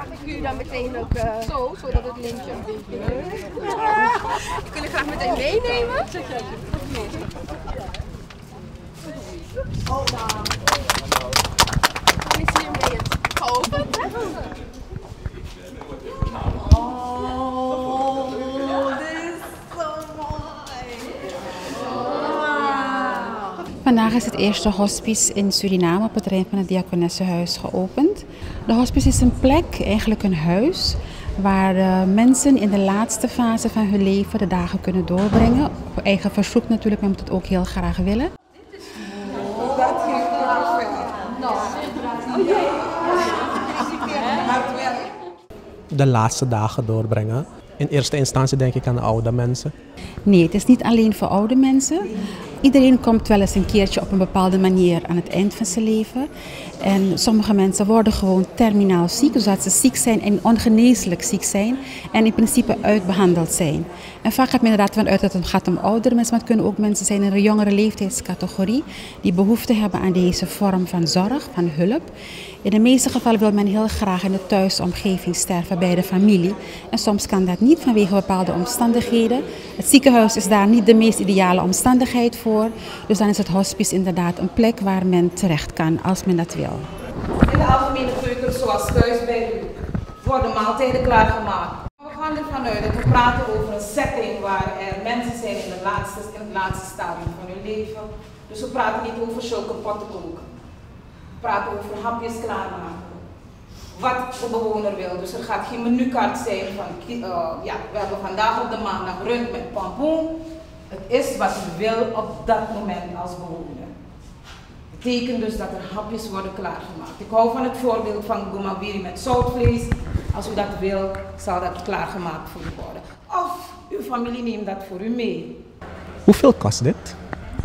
Ik u dan meteen ook zodat het lintje een beetje... Ik wil het graag meteen meenemen. Dan is hiermee het geopend. Oh, dit is zo mooi. Wow. Vandaag is het eerste hospice in Suriname op het terrein van het Diakonessenhuis geopend. De hospice is een plek, eigenlijk een huis, waar mensen in de laatste fase van hun leven de dagen kunnen doorbrengen. Op eigen verzoek natuurlijk, maar moeten het ook heel graag willen. Dat geeft wel de laatste dagen doorbrengen. In eerste instantie denk ik aan de oude mensen. Nee, het is niet alleen voor oude mensen. Iedereen komt wel eens een keertje op een bepaalde manier aan het eind van zijn leven. En sommige mensen worden gewoon terminaal ziek, zodat ze ziek zijn en ongeneeslijk ziek zijn en in principe uitbehandeld zijn. En vaak gaat men inderdaad vanuit dat het gaat om oudere mensen, maar het kunnen ook mensen zijn in een jongere leeftijdscategorie die behoefte hebben aan deze vorm van zorg, van hulp. In de meeste gevallen wil men heel graag in de thuisomgeving sterven bij de familie. En soms kan dat niet vanwege bepaalde omstandigheden. Het ziekenhuis is daar niet de meest ideale omstandigheid voor. Dus dan is het hospice inderdaad een plek waar men terecht kan als men dat wil. In de algemene keuken, zoals thuis bij u, worden maaltijden klaargemaakt. We gaan ervan uit dat we praten over een setting waar er mensen zijn in het laatste stadium van hun leven. Dus we praten niet over zulke potten koken. We praten over hapjes klaarmaken. Wat de bewoner wil. Dus er gaat geen menukaart zijn van, we hebben vandaag op de maandag rund met pampoen. Het is wat u wil op dat moment als bewoner. Het betekent dus dat er hapjes worden klaargemaakt. Ik hou van het voorbeeld van gumawiri met zoutvlees. Als u dat wil, zal dat klaargemaakt voor u worden. Of uw familie neemt dat voor u mee. Hoeveel kost dit?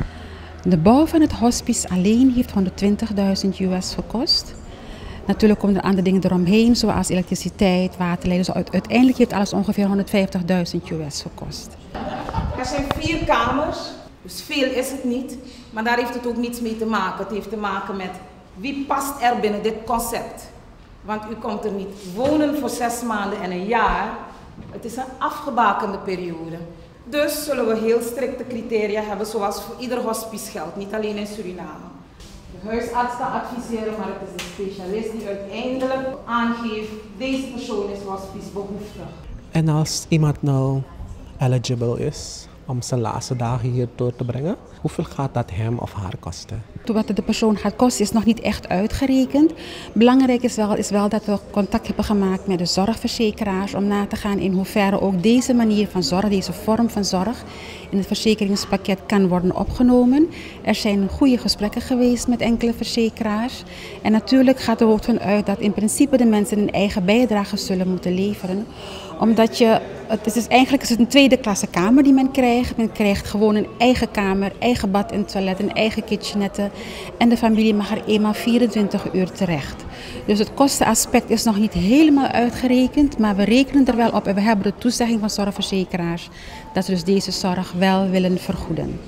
De bouw van het hospice alleen heeft $120.000 gekost. Natuurlijk komen er andere dingen eromheen, zoals elektriciteit, waterleiding. Dus uiteindelijk heeft alles ongeveer $150.000 gekost. Er zijn 4 kamers, dus veel is het niet. Maar daar heeft het ook niets mee te maken. Het heeft te maken met wie past er binnen dit concept. Want u komt er niet wonen voor 6 maanden en een jaar. Het is een afgebakende periode. Dus zullen we heel strikte criteria hebben, zoals voor ieder hospice geldt, niet alleen in Suriname. De huisarts kan adviseren, maar het is de specialist die uiteindelijk aangeeft, deze persoon is hospicebehoeftig. En als iemand nou eligible is om zijn laatste dagen hier door te brengen, hoeveel gaat dat hem of haar kosten? Wat de persoon gaat kosten is nog niet echt uitgerekend. Belangrijk is wel dat we contact hebben gemaakt met de zorgverzekeraars om na te gaan in hoeverre ook deze manier van zorg, deze vorm van zorg in het verzekeringspakket kan worden opgenomen. Er zijn goede gesprekken geweest met enkele verzekeraars. En natuurlijk gaat er ook van uit dat in principe de mensen een eigen bijdrage zullen moeten leveren. Omdat eigenlijk is het een tweede klasse kamer die men krijgt. Men krijgt gewoon een eigen kamer, eigen bad en toilet, een eigen kitchenette. En de familie mag er eenmaal 24 uur terecht. Dus het kostenaspect is nog niet helemaal uitgerekend, maar we rekenen er wel op en we hebben de toezegging van zorgverzekeraars dat we dus deze zorg wel willen vergoeden.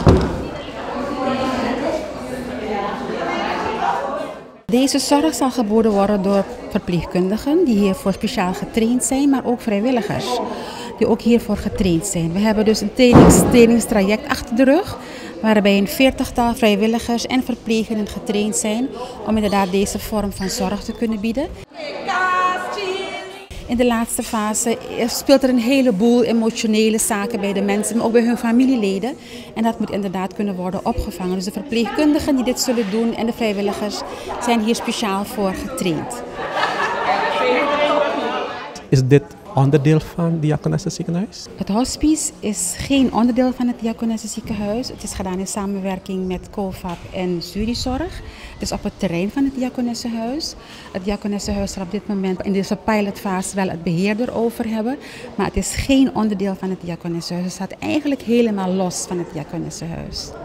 Deze zorg zal geboden worden door verpleegkundigen die hiervoor speciaal getraind zijn, maar ook vrijwilligers die ook hiervoor getraind zijn. We hebben dus een trainingstraject achter de rug, waarbij een 40-tal vrijwilligers en verpleegenden getraind zijn om inderdaad deze vorm van zorg te kunnen bieden. In de laatste fase speelt er een heleboel emotionele zaken bij de mensen, maar ook bij hun familieleden. En dat moet inderdaad kunnen worden opgevangen. Dus de verpleegkundigen die dit zullen doen en de vrijwilligers zijn hier speciaal voor getraind. Is dit onderdeel van het Diakonessenziekenhuis? Het hospice is geen onderdeel van het Diakonessenziekenhuis. Het is gedaan in samenwerking met COFAP en Zurizorg. Het is op het terrein van het Diakonessenhuis. Het Diakonessenhuis zal op dit moment in deze pilotfase wel het beheer erover hebben. Maar het is geen onderdeel van het Diakonessenhuis. Het staat eigenlijk helemaal los van het Diakonessenhuis.